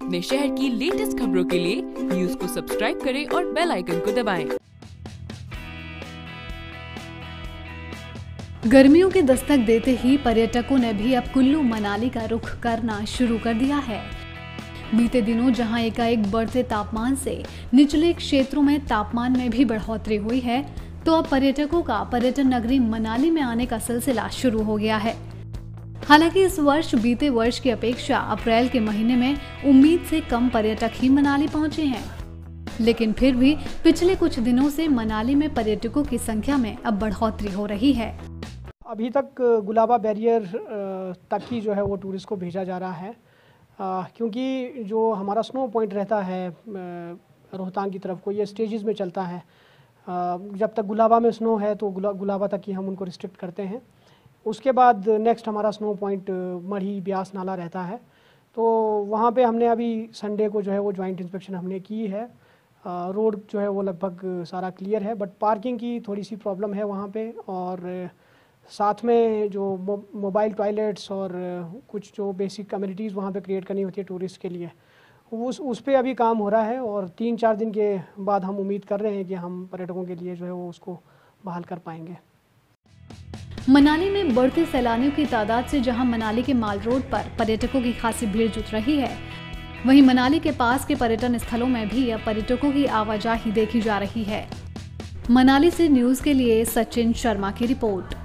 अपने शहर की लेटेस्ट खबरों के लिए न्यूज को सब्सक्राइब करें और बेल आइकन को दबाएं। गर्मियों की दस्तक देते ही पर्यटकों ने भी अब कुल्लू मनाली का रुख करना शुरू कर दिया है। बीते दिनों जहां एकाएक बढ़ते तापमान से निचले क्षेत्रों में तापमान में भी बढ़ोतरी हुई है, तो अब पर्यटकों का पर्यटन नगरी मनाली में आने का सिलसिला शुरू हो गया है। हालांकि इस वर्ष बीते वर्ष की अपेक्षा अप्रैल के महीने में उम्मीद से कम पर्यटक ही मनाली पहुंचे हैं, लेकिन फिर भी पिछले कुछ दिनों से मनाली में पर्यटकों की संख्या में अब बढ़ोतरी हो रही है। अभी तक गुलाबा बैरियर तक ही जो है वो टूरिस्ट को भेजा जा रहा है, क्योंकि जो हमारा स्नो पॉइंट रहता है रोहतांग की तरफ को, ये स्टेजेस में चलता है। जब तक गुलाबा में स्नो है तो गुलाबा तक ही हम उनको रिस्ट्रिक्ट करते हैं। उसके बाद नेक्स्ट हमारा स्नो पॉइंट मढ़ी ब्यास नाला रहता है, तो वहाँ पे हमने अभी संडे को जो है वो ज्वाइंट इंस्पेक्शन हमने की है। रोड जो है वो लगभग सारा क्लियर है, बट पार्किंग की थोड़ी सी प्रॉब्लम है वहाँ पे, और साथ में जो मोबाइल टॉयलेट्स और कुछ जो बेसिक कम्युनिटीज़ वहाँ पे क्रिएट करनी होती है टूरिस्ट के लिए, उस पे अभी काम हो रहा है। और 3-4 दिन के बाद हम उम्मीद कर रहे हैं कि हम पर्यटकों के लिए जो है वो उसको बहाल कर पाएंगे। मनाली में बढ़ते सैलानियों की तादाद से जहां मनाली के माल रोड पर पर्यटकों की खासी भीड़ जुट रही है, वहीं मनाली के पास के पर्यटन स्थलों में भी अब पर्यटकों की आवाजाही देखी जा रही है। मनाली से न्यूज़ के लिए सचिन शर्मा की रिपोर्ट।